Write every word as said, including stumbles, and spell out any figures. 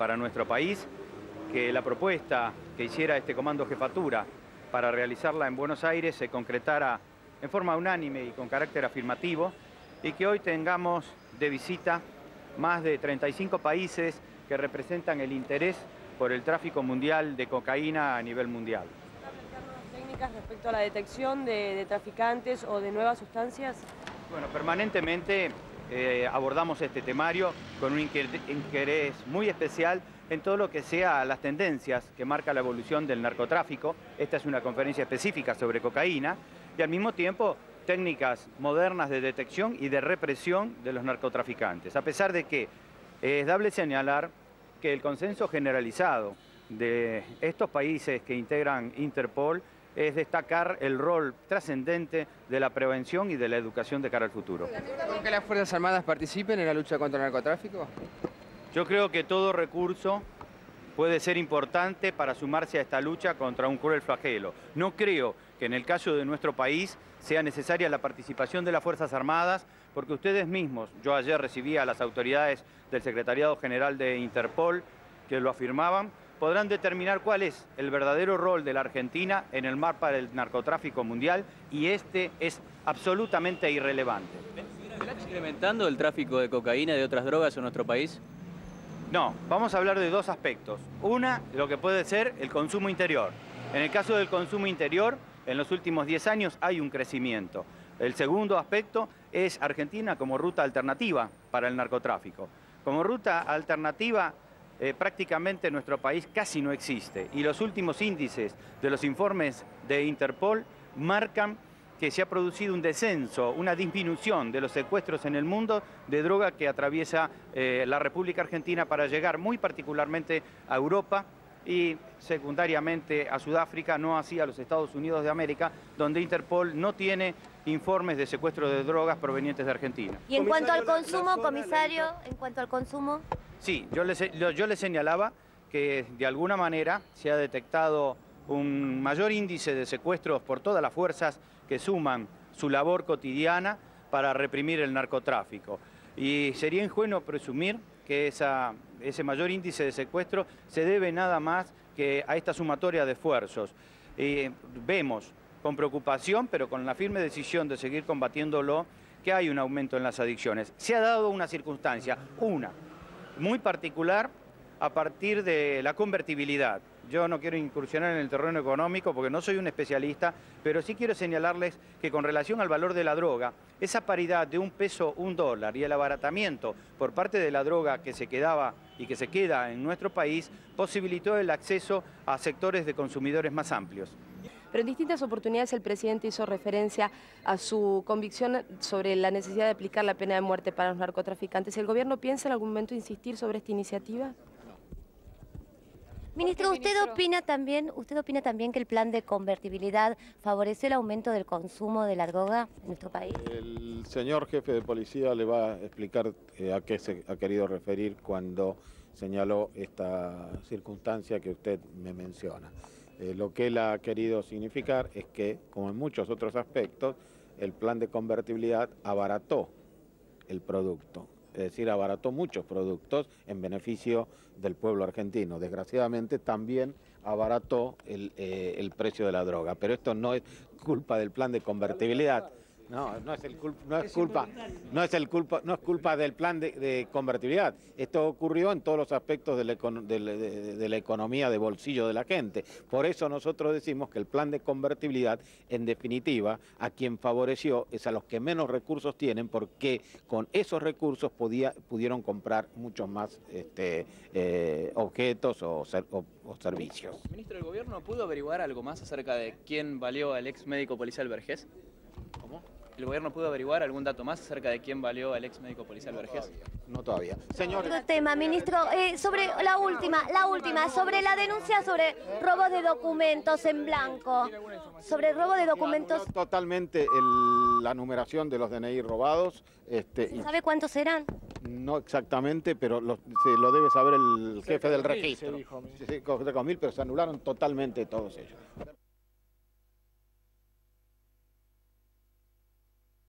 para nuestro país que la propuesta que hiciera este Comando Jefatura para realizarla en Buenos Aires se concretara en forma unánime y con carácter afirmativo, y que hoy tengamos de visita más de treinta y cinco países que representan el interés por el tráfico mundial de cocaína a nivel mundial. ¿Técnicas respecto a la detección de, de traficantes o de nuevas sustancias? Bueno, permanentemente eh, abordamos este temario con un interés muy especial en todo lo que sea las tendencias que marca la evolución del narcotráfico. Esta es una conferencia específica sobre cocaína y al mismo tiempo técnicas modernas de detección y de represión de los narcotraficantes. A pesar de que es dable señalar que el consenso generalizado de estos países que integran Interpol es destacar el rol trascendente de la prevención y de la educación de cara al futuro. ¿Con que las Fuerzas Armadas participen en la lucha contra el narcotráfico? Yo creo que todo recurso puede ser importante para sumarse a esta lucha contra un cruel flagelo. No creo que en el caso de nuestro país sea necesaria la participación de las Fuerzas Armadas, porque ustedes mismos, yo ayer recibí a las autoridades del Secretariado General de Interpol que lo afirmaban, podrán determinar cuál es el verdadero rol de la Argentina en el mapa del narcotráfico mundial, y este es absolutamente irrelevante. ¿Está incrementando el tráfico de cocaína y de otras drogas en nuestro país? No, vamos a hablar de dos aspectos. Una, lo que puede ser el consumo interior. En el caso del consumo interior, en los últimos diez años hay un crecimiento. El segundo aspecto es Argentina como ruta alternativa para el narcotráfico. Como ruta alternativa, eh, prácticamente nuestro país casi no existe. Y los últimos índices de los informes de Interpol marcan que se ha producido un descenso, una disminución de los secuestros en el mundo de droga que atraviesa eh, la República Argentina para llegar muy particularmente a Europa y secundariamente a Sudáfrica, no así a los Estados Unidos de América, donde Interpol no tiene informes de secuestro de drogas provenientes de Argentina. Y en cuanto al consumo, comisario, en cuanto al consumo... Sí, yo le, yo le señalaba que de alguna manera se ha detectado un mayor índice de secuestros por todas las fuerzas que suman su labor cotidiana para reprimir el narcotráfico. Y sería ingenuo presumir que esa, ese mayor índice de secuestro se debe nada más que a esta sumatoria de esfuerzos. Eh, vemos con preocupación, pero con la firme decisión de seguir combatiéndolo, que hay un aumento en las adicciones. Se ha dado una circunstancia, una, muy particular, a partir de la convertibilidad. Yo no quiero incursionar en el terreno económico porque no soy un especialista, pero sí quiero señalarles que con relación al valor de la droga, esa paridad de un peso, un dólar y el abaratamiento por parte de la droga que se quedaba y que se queda en nuestro país, posibilitó el acceso a sectores de consumidores más amplios. Pero en distintas oportunidades el presidente hizo referencia a su convicción sobre la necesidad de aplicar la pena de muerte para los narcotraficantes. ¿El gobierno piensa en algún momento insistir sobre esta iniciativa? Ministro, ¿usted opina también, usted opina también que el plan de convertibilidad favoreció el aumento del consumo de la droga en nuestro país? El señor jefe de policía le va a explicar eh, a qué se ha querido referir cuando señaló esta circunstancia que usted me menciona. Eh, lo que él ha querido significar es que, como en muchos otros aspectos, el plan de convertibilidad abarató el producto. Es decir, abarató muchos productos en beneficio del pueblo argentino. Desgraciadamente también abarató el, eh, el precio de la droga, pero esto no es culpa del plan de convertibilidad. No, no es el culpa, no es culpa, no es el culpa, no es culpa del plan de, de convertibilidad. Esto ocurrió en todos los aspectos de la, de, de, de la economía de bolsillo de la gente. Por eso nosotros decimos que el plan de convertibilidad, en definitiva, a quien favoreció es a los que menos recursos tienen, porque con esos recursos podía, pudieron comprar muchos más este, eh, objetos o, ser, o, o servicios. Ministro, ¿el gobierno pudo averiguar algo más acerca de quién valió al ex médico policial Vergés? ¿Cómo? ¿El gobierno pudo averiguar algún dato más acerca de quién valió al ex médico policial Vergés? No todavía. Señor. Otro tema, ministro, eh, sobre la última, la última, sobre la denuncia sobre robo de documentos en blanco. Sobre robo de documentos. Totalmente el, la numeración de los D N I robados. Este, ¿Sabe cuántos eran? No exactamente, pero lo, se, lo debe saber el jefe del registro. Sí, sí, mil, pero se anularon totalmente todos ellos.